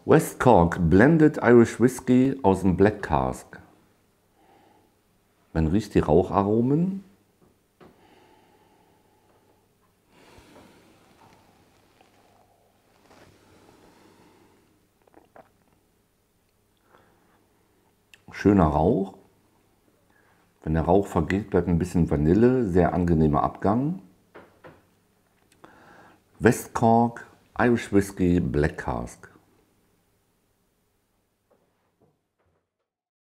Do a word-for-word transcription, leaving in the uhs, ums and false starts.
West Cork Blended Irish Whiskey aus dem Black Cask. Man riecht die Raucharomen. Schöner Rauch. Wenn der Rauch vergeht, bleibt ein bisschen Vanille. Sehr angenehmer Abgang. West Cork Irish Whiskey Black Cask.